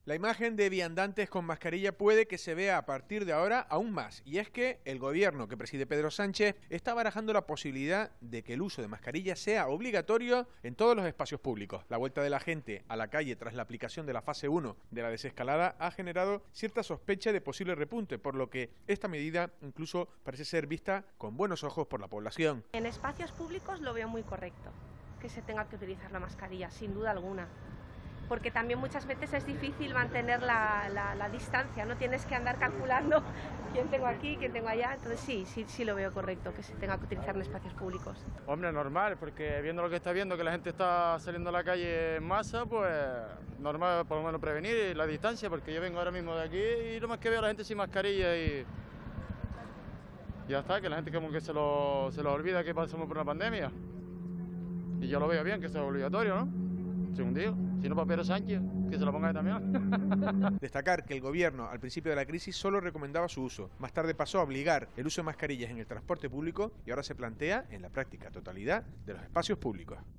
La imagen de viandantes con mascarilla puede que se vea a partir de ahora aún más, y es que el gobierno que preside Pedro Sánchez está barajando la posibilidad de que el uso de mascarilla sea obligatorio en todos los espacios públicos. La vuelta de la gente a la calle tras la aplicación de la fase 1 de la desescalada ha generado cierta sospecha de posible repunte, por lo que esta medida incluso parece ser vista con buenos ojos por la población. En espacios públicos lo veo muy correcto, que se tenga que utilizar la mascarilla, sin duda alguna. Porque también muchas veces es difícil mantener la distancia, no tienes que andar calculando quién tengo aquí, quién tengo allá, entonces sí lo veo correcto que se tenga que utilizar en espacios públicos. Hombre, normal, porque viendo lo que está viendo, que la gente está saliendo a la calle en masa, pues normal por lo menos prevenir la distancia, porque yo vengo ahora mismo de aquí y lo más que veo a la gente sin mascarilla y ya está, que la gente como que se lo olvida que pasamos por una pandemia. Y yo lo veo bien, que sea obligatorio, ¿no? Según digo, si no para Pedro Sánchez, que se lo ponga también. Destacar que el gobierno al principio de la crisis solo recomendaba su uso, más tarde pasó a obligar el uso de mascarillas en el transporte público y ahora se plantea en la práctica totalidad de los espacios públicos.